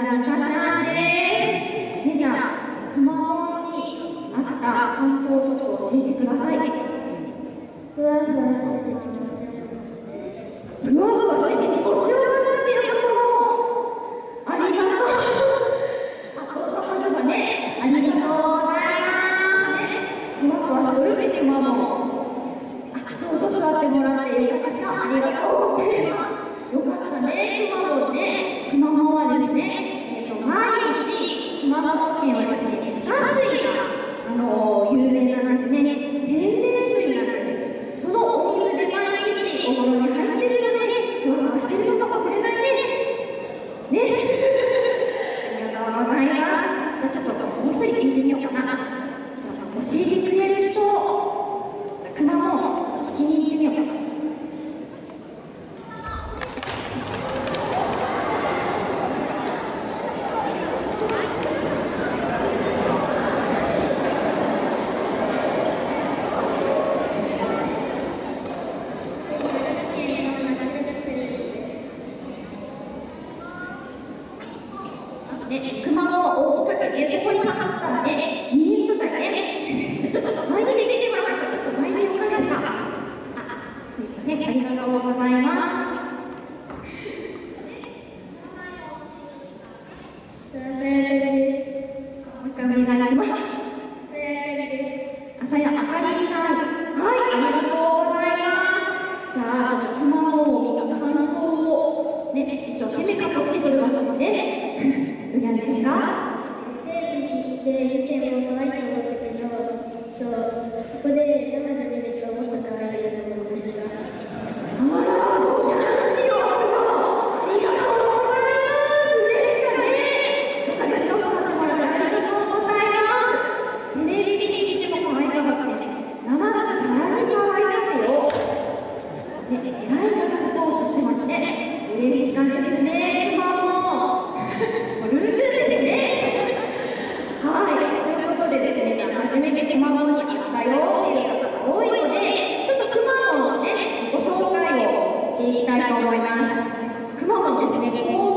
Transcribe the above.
らみかちゃんです。ね、じゃあ、熊本にあった感想をちょっと教えてください。ふわふわしてて気持ちよかった。ふわふわしてて気持ちよかったってよ、ありがとう。あと、ハグがね、ありがとうございます。ふわふわするって熊本。どうぞ座ってもらってよかった。ありがとうございます。よかったね、熊本ね。熊本はですね、毎日、熊本県はですね、地下水が有名なんですね。天然水なんです。そのお水で毎日お風呂に入っているのでね、ふわふわしてるのかもしれないね。ね。ありがとうございます。じゃあちょっともう一人聞いてみようかな。じゃあ教えてくれる人、熊本、気に入ってみようかな。熊本大きかったね、そこにかかったらね、見えとったらね、ちょっと前に出てもらったら、ちょっと前におかげですか。そうですね、ありがとうございます。もう一回お願いします。朝やあかりちゃん、はい、ありがとうございます。じゃあ、熊本の感想をね、一生懸命書きするので。何ですか？ テレビで見ても怖いと思ったけど、ここで生で見るともっと可愛いと思いました。 あら、なんですよ。ありがとうございます。嬉しかね。ありがとうございます。ありがとうございます。テレビで見ても可愛かったね。生だとさらに可愛かったよ。ね、えらい活動をしてますね。嬉しかったですね。初めて熊本に来たよっていう方が多いので、ちょっと熊本のね、ご紹介をしていきたいと思います。熊本ですね、